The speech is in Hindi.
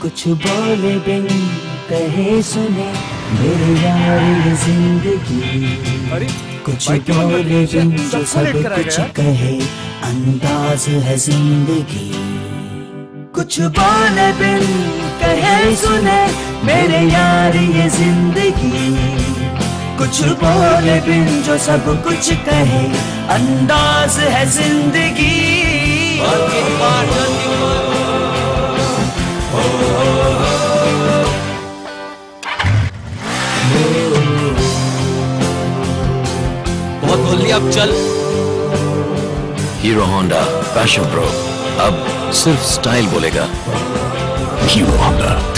कुछ बोले बिन कहे सुने मेरे यार ये जिंदगी, कुछ बोले बिन जो सब कुछ कहे अंदाज है जिंदगी। कुछ बोले बिन कहे सुने मेरे यार ये जिंदगी, कुछ बोले बिन जो सब कुछ कहे अंदाज है जिंदगी। बहुत बोल लिया, अब चल। हीरो होंडा पैशन प्रो अब सिर्फ स्टाइल बोलेगा। Hero Honda.